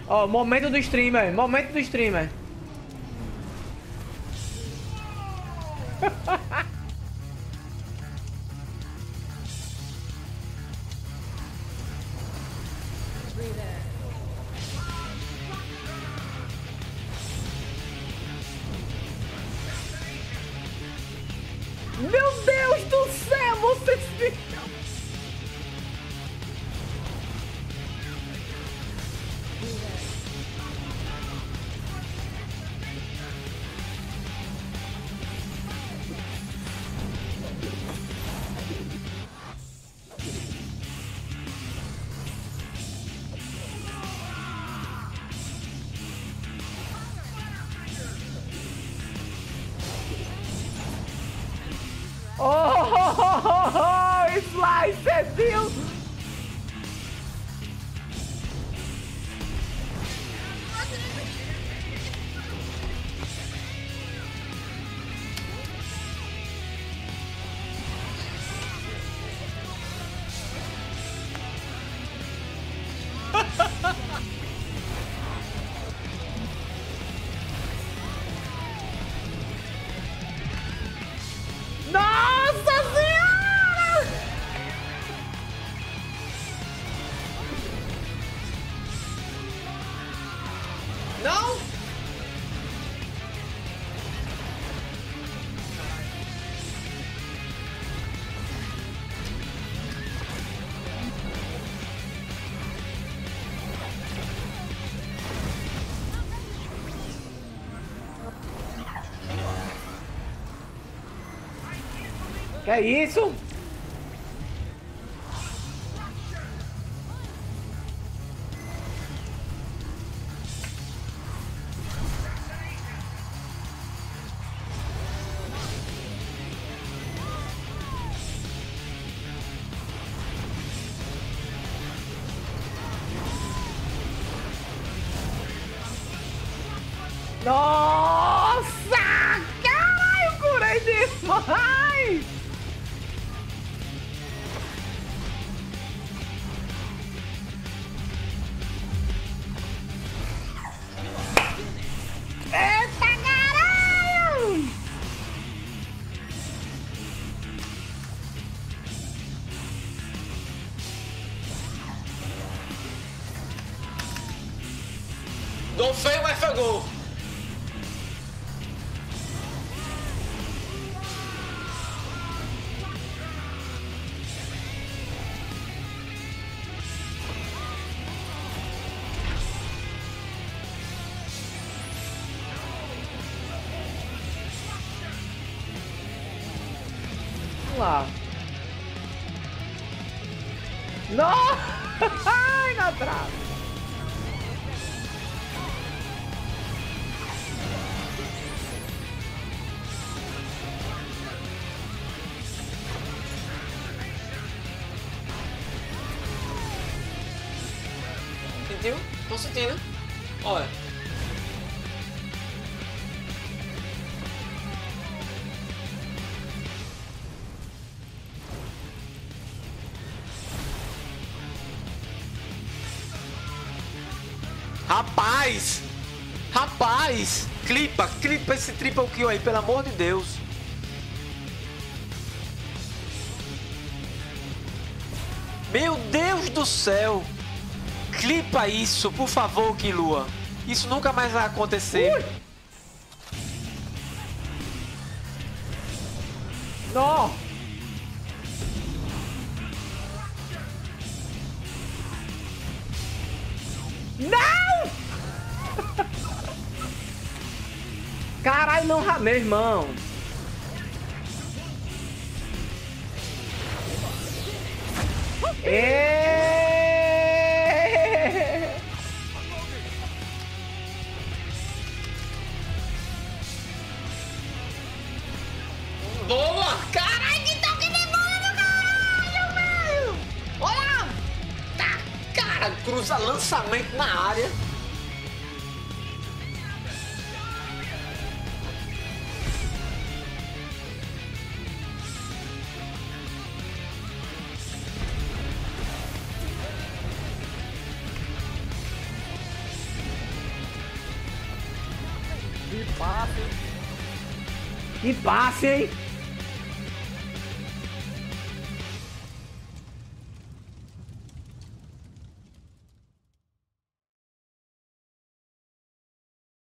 Ó, momento do streamer. Momento do streamer. Meu Deus do céu, vocês viram? Oh, Slice, Deus! Nossa Senhora! Não! Que é isso? Nossa! Caralho, curei demais! Eita caralho! Gol feio, mas foi gol. Vamos lá. Não! Ai, na trave. Sentiu? Tô sentindo. Olha. Rapaz! Rapaz! Clipa esse triple kill aí, pelo amor de Deus. Meu Deus do céu! Clipa isso, por favor, Killua. Isso nunca mais vai acontecer. Ui. Não! Não! Caralho, não, meu irmão. Boa! Caralho, que toque de bola do caralho, velho! Olha! Tá, cara, cruza lançamento na área. Que passe, hein?